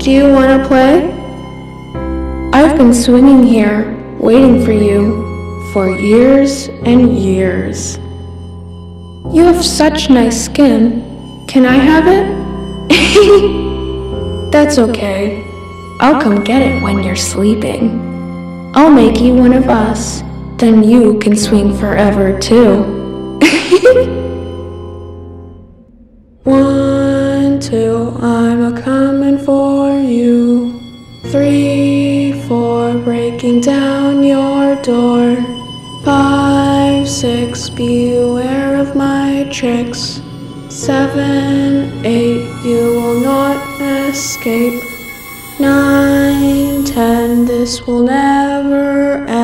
Do you want to play? I've been swinging here, waiting for you, for years and years. You have such nice skin. Can I have it? That's okay. I'll come get it when you're sleeping. I'll make you one of us. Then you can swing forever too. 1, 2, I'm a-comin' for you. 3, 4, breaking down your door. 5, 6, beware of my tricks. 7, 8, you will not escape. 9, 10, this will never end.